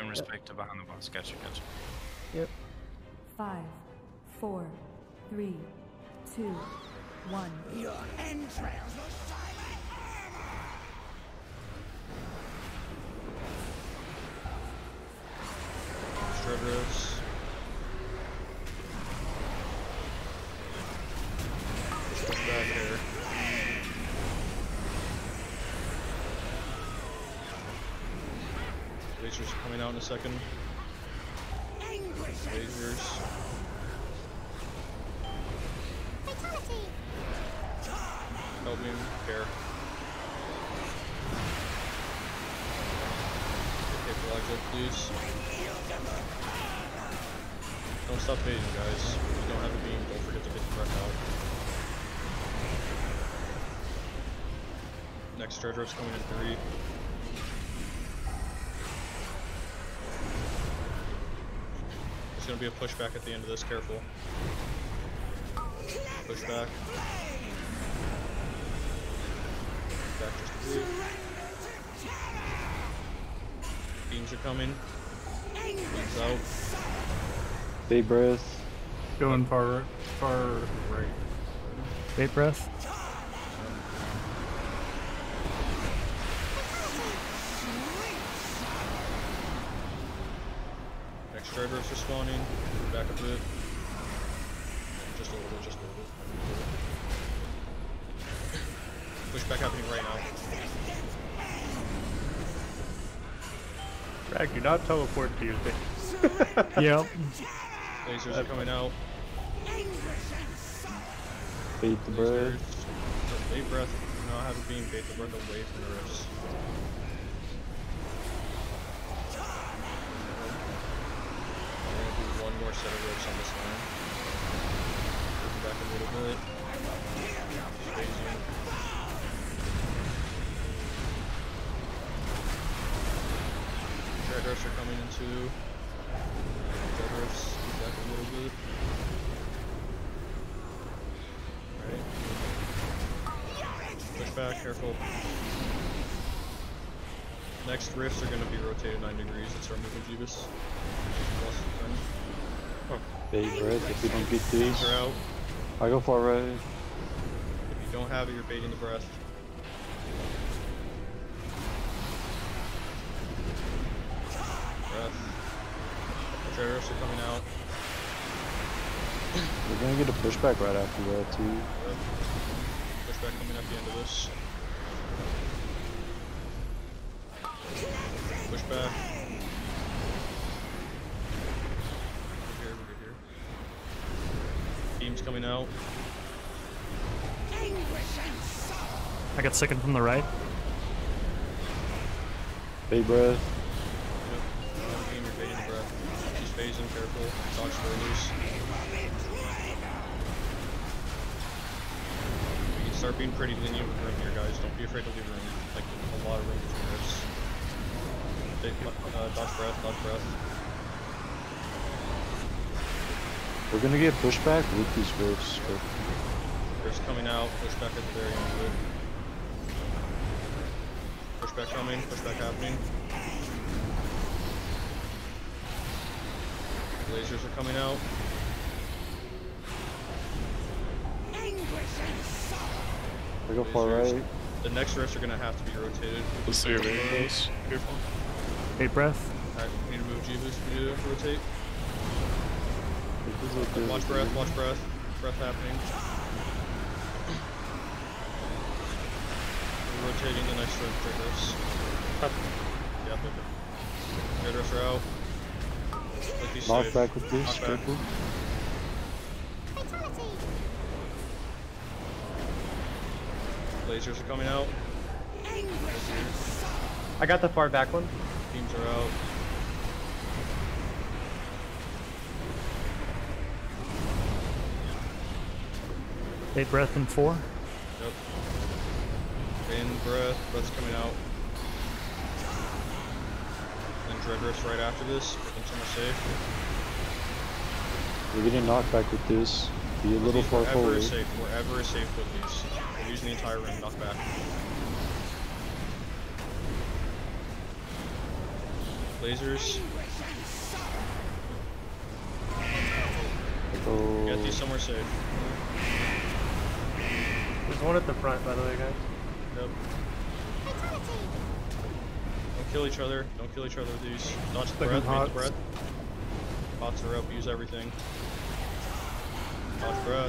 in respect to behind the boss. Gotcha. Yep. 5, 4, 3, 2, 1. Your entrails will silent Shredders. Push back here. Lasers are coming out in a second. Lasers. Fatality. Help me care. Okay, for Elijah, please. Don't stop baiting, guys. If you don't have a beam, don't forget to get the breath out. Next treasure is coming in 3. There's gonna be a pushback at the end of this, careful. Pushback. Back just a bit. Beams are coming. Beams out. Bait breath. Going far right. Bait breath. Next Shredders are spawning. Back a bit. Just a little bit. Pushback happening right now. Bragg, do not teleport to your thing. Yep. Lasers are coming out. Bait the breath. Bait breath. Do not have a beam. Bait the breath away from the rifts. We're gonna do one more set of ropes on this line. Moving back a little bit. Spacing. Shredders are coming into. Shredders, back a little bit. Alright. Push back, careful. Next rifts are going to be rotated 9 degrees. Let's start moving Jeebus. Bait breath if you don't get these. Beams are out. I go far right. If you don't have it, you're baiting the breath. Breath. Shredders are coming out. We're gonna get a pushback right after that too. Yep. Pushback coming at the end of this. Pushback. Over here. Beams coming out. I got second from the right. Bait breath. Yep. Beam, you're baiting the breath. She's phasing, careful. Dodge for loose. We can start being pretty lenient with room here, guys. Don't be afraid to leave room. Like, a lot of room between rifts. Dodge breath. We're gonna get pushback with these rifts. Rifts coming out. Pushback at the very end of it. Pushback coming. Pushback happening. Lasers are coming out. We go far Lasers. right. The next rifts are going to have to be rotated. Let's see your videos. Careful. Bait breath. Alright, we need to move Jeebus. We need to rotate. This is what this Watch is breath, doing. watch breath. Breath happening. We're rotating the next rifts. Yep. Trade rifts are out. Let these Knock safe. back with this. Knock back. Careful. Fatality. Lasers are coming out. I got the far back one. Beams are out. Bait breath in 4. Yep. In breath, breath's coming out. Then dread rifts right after this. Making some are safe. We're getting knocked back with this. Be a little far Wherever forward. is safe. Wherever is safe with these. We're using the entire ring. Knock back. Lasers. Oh, Get these somewhere safe. There's one at the front, by the way, guys. Yep. Fatality. Don't kill each other. Don't kill each other with these. Dodge the Second breath. Beat hots. the breath. Pots are up. Use everything. Dodge breath.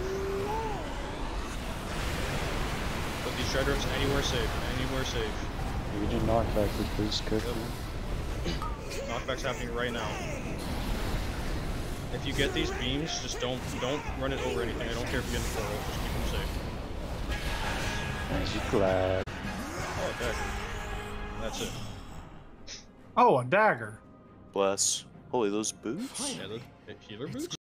Put these shredders anywhere safe. Anywhere safe. you can just knock back with this careful. Knockback's happening right now. If you get these beams, just don't run it over anything. I don't care if you get in the portal. Just keep them safe. Nice, you glad. Oh, okay. That's it. Oh, a dagger. Bless. Holy, those boots? Yeah, the healer boots?